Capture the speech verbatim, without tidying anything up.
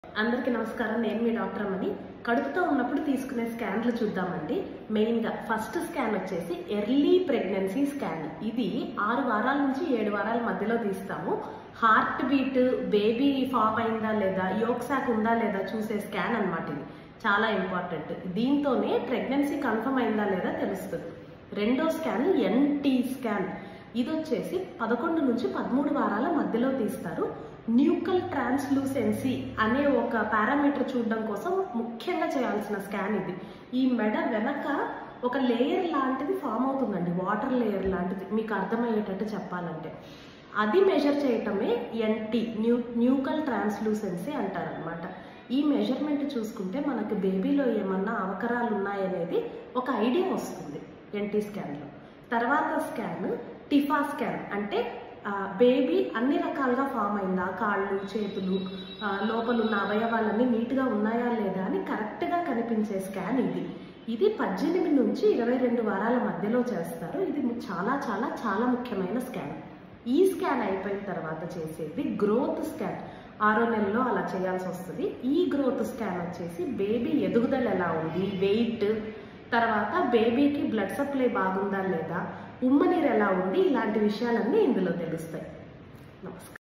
అందరికీ నమస్కారం. నేను మీ డాక్టర్ అమ్మని. కడుపుతో ఉన్నప్పుడు తీసుకునే స్కాన్లు చూద్దామండి. మెయిన్గా ఫస్ట్ స్కాన్ వచ్చేసి ఎర్లీ ప్రెగ్నెన్సీ స్కాన్. ఇది ఆరు వారాల నుంచి ఏడు వారాల మధ్యలో తీస్తాము. హార్ట్ బీట్, బేబీ ఫామ్ అయిందా లేదా, యోక్ సాక్ ఉందా లేదా చూసే స్కాన్ అనమాట. ఇది చాలా ఇంపార్టెంట్. దీంతోనే ప్రెగ్నెన్సీ కన్ఫర్మ్ అయిందా లేదా తెలుస్తుంది. రెండో స్కాన్ ఎన్టీ స్కాన్. ఇది వచ్చేసి పదకొండు నుంచి పదమూడు వారాల మధ్యలో తీస్తారు. న్యూకల్ ట్రాన్స్లూసెన్సీ అనే ఒక పారామీటర్ చూడడం కోసం ముఖ్యంగా చేయాల్సిన స్కాన్ ఇది. ఈ మెడ వెనక ఒక లేయర్ లాంటిది ఫామ్ అవుతుందండి, వాటర్ లేయర్ లాంటిది. మీకు అర్థమయ్యేటట్టు చెప్పాలంటే అది మెజర్ చేయటమే ఎన్టీ, న్యూ న్యూకల్ ట్రాన్స్లూసెన్సీ అంటారనమాట. ఈ మెజర్మెంట్ చూసుకుంటే మనకి బేబీలో ఏమన్నా అవకరాలు ఉన్నాయనేది ఒక ఐడియా వస్తుంది ఎన్టీ స్కాన్లో. తర్వాత స్కాన్ టిఫా స్కాన్. అంటే బేబీ అన్ని రకాలుగా ఫామ్ అయిందా, కాళ్ళు చేతులు లోపల ఉన్న అవయవాలన్నీ నీట్గా ఉన్నాయా లేదా అని కరెక్ట్గా కనిపించే స్కాన్ ఇది. ఇది పద్దెనిమిది నుంచి ఇరవై రెండు వారాల మధ్యలో చేస్తారు. ఇది చాలా చాలా చాలా ముఖ్యమైన స్కాన్. ఈ స్కాన్ అయిపోయిన తర్వాత చేసేది గ్రోత్ స్కాన్. ఆరో నెలలో అలా చేయాల్సి వస్తుంది. ఈ గ్రోత్ స్కాన్ వచ్చేసి బేబీ ఎదుగుదల ఎలా ఉంది, వెయిట్, తర్వాత బేబీకి బ్లడ్ సప్లై బాగుందా లేదా, ఉమ్మనీరు ఎలా ఉంది, ఇలాంటి విషయాలన్నీ ఇందులో తెలుస్తాయి. నమస్కారం.